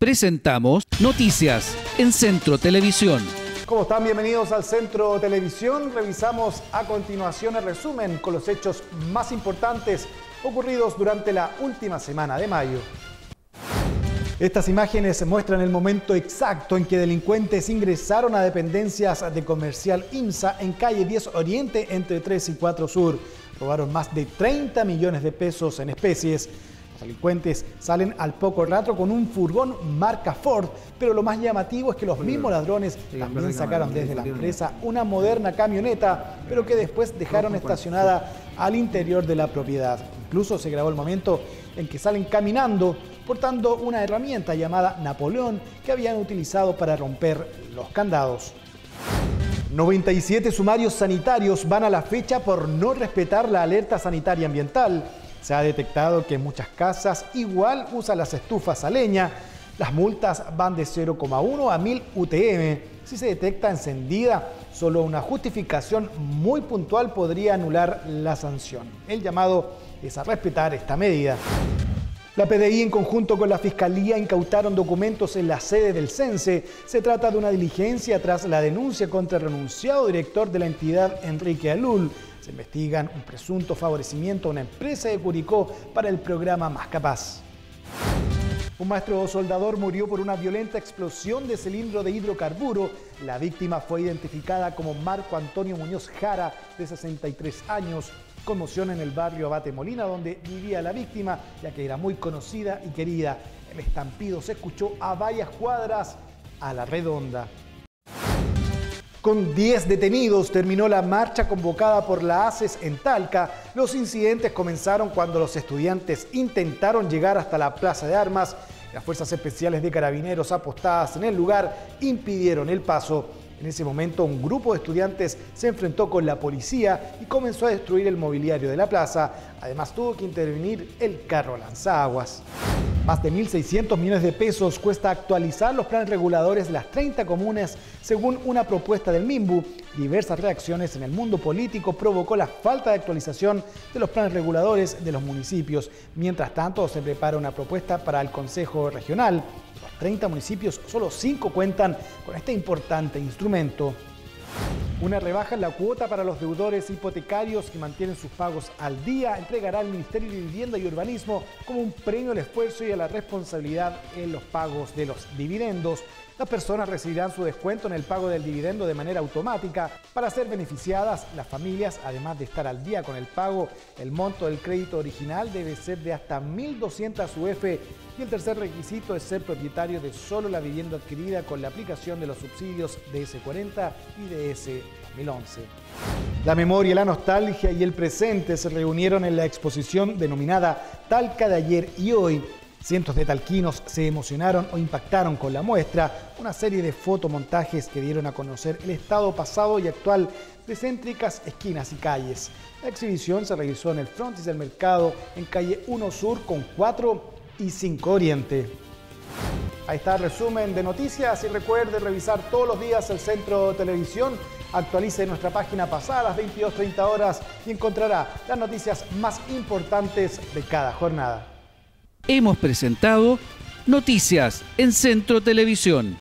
Presentamos Noticias en Centro Televisión. ¿Cómo están? Bienvenidos al Centro Televisión. Revisamos a continuación el resumen con los hechos más importantes ocurridos durante la última semana de mayo. Estas imágenes muestran el momento exacto en que delincuentes ingresaron a dependencias de Comercial IMSA en calle 10 Oriente entre 3 y 4 Sur. Robaron más de 30 millones de pesos en especies. Los delincuentes salen al poco rato con un furgón marca Ford, pero lo más llamativo es que los mismos ladrones también sacaron desde la empresa una moderna camioneta, pero que después dejaron estacionada al interior de la propiedad. Incluso se grabó el momento en que salen caminando portando una herramienta llamada Napoleón que habían utilizado para romper los candados. 97 sumarios sanitarios van a la fecha por no respetar la alerta sanitaria ambiental. Se ha detectado que muchas casas igual usan las estufas a leña. Las multas van de 0,1 a 1000 UTM. Si se detecta encendida, solo una justificación muy puntual podría anular la sanción. El llamado es a respetar esta medida. La PDI, en conjunto con la Fiscalía, incautaron documentos en la sede del CENSE. Se trata de una diligencia tras la denuncia contra el renunciado director de la entidad, Enrique Alul. Se investigan un presunto favorecimiento a una empresa de Curicó para el programa Más Capaz. Un maestro soldador murió por una violenta explosión de cilindro de hidrocarburo. La víctima fue identificada como Marco Antonio Muñoz Jara, de 63 años. Conmoción en el barrio Abate Molina, donde vivía la víctima, ya que era muy conocida y querida. El estampido se escuchó a varias cuadras a la redonda. Con 10 detenidos terminó la marcha convocada por la ACES en Talca. Los incidentes comenzaron cuando los estudiantes intentaron llegar hasta la Plaza de Armas. Las fuerzas especiales de carabineros apostadas en el lugar impidieron el paso. En ese momento, un grupo de estudiantes se enfrentó con la policía y comenzó a destruir el mobiliario de la plaza. Además, tuvo que intervenir el carro lanzaguas. Más de 1.600 millones de pesos cuesta actualizar los planes reguladores de las 30 comunas, según una propuesta del MIMBU. Diversas reacciones en el mundo político provocó la falta de actualización de los planes reguladores de los municipios. Mientras tanto, se prepara una propuesta para el Consejo Regional. Los 30 municipios, solo 5 cuentan con este importante instrumento. Una rebaja en la cuota para los deudores hipotecarios que mantienen sus pagos al día entregará al Ministerio de Vivienda y Urbanismo como un premio al esfuerzo y a la responsabilidad en los pagos de los dividendos. Las personas recibirán su descuento en el pago del dividendo de manera automática. Para ser beneficiadas, las familias, además de estar al día con el pago, el monto del crédito original debe ser de hasta 1.200 UF y el tercer requisito es ser propietario de solo la vivienda adquirida con la aplicación de los subsidios DS40 y DS2011. La memoria, la nostalgia y el presente se reunieron en la exposición denominada Talca de ayer y hoy. Cientos de talquinos se emocionaron o impactaron con la muestra, una serie de fotomontajes que dieron a conocer el estado pasado y actual de céntricas esquinas y calles. La exhibición se realizó en el frontis del mercado en calle 1 Sur con 4 y 5 Oriente. Ahí está el resumen de noticias y recuerde revisar todos los días el Centro Televisión. Actualice nuestra página pasada a las 22:30 horas y encontrará las noticias más importantes de cada jornada. Hemos presentado Noticias en Centro Televisión.